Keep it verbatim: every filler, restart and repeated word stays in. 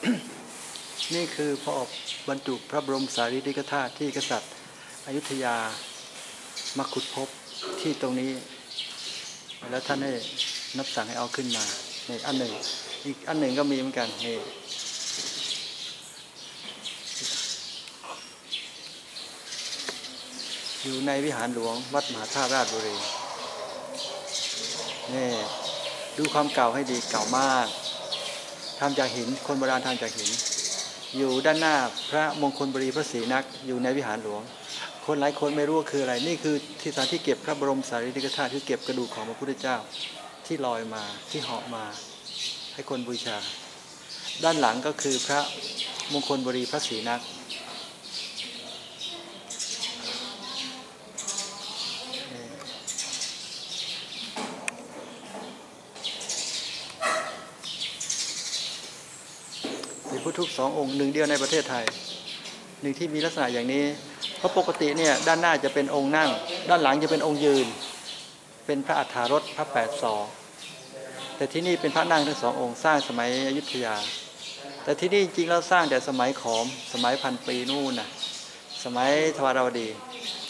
นี่คือพระอบบรรจุพระบรมสารีริกธาตุที่กษัตริย์อยุธยามาขุดพบที่ตรงนี้แล้วท่านให้นับสั่งให้เอาขึ้นมานี่อันหนึ่งอีกอันหนึ่งก็มีเหมือนกันนี่อยู่ในวิหารหลวงวัดมหาธาตุราชบุรีนี่ดูความเก่าให้ดีเก่ามากทำจากหินคนโบราณทำจากหินอยู่ด้านหน้าพระมงคลบุรีพระศรีนักอยู่ในวิหารหลวงคนหลายคนไม่รู้ว่าคืออะไรนี่คือที่สถานที่เก็บพระบรมสารีริกธาตุที่เก็บกระดูกของพระพุทธเจ้าที่ลอยมาที่เหาะมาให้คนบูชาด้านหลังก็คือพระมงคลบุรีพระศรีนักมีพุทธรูปสององค์หนึ่งเดียวในประเทศไทยหนึ่งที่มีลักษณะอย่างนี้เพราะปกติเนี่ยด้านหน้าจะเป็นองค์นั่งด้านหลังจะเป็นองค์ยืนเป็นพระอัฏฐารถพระแปดศอกแต่ที่นี่เป็นพระนั่งทั้งสององค์สร้างสมัยอยุธยาแต่ที่นี่จริงๆแล้วสร้างแต่สมัยขอมสมัยพันปีนู่นน่ะสมัยทวารวดี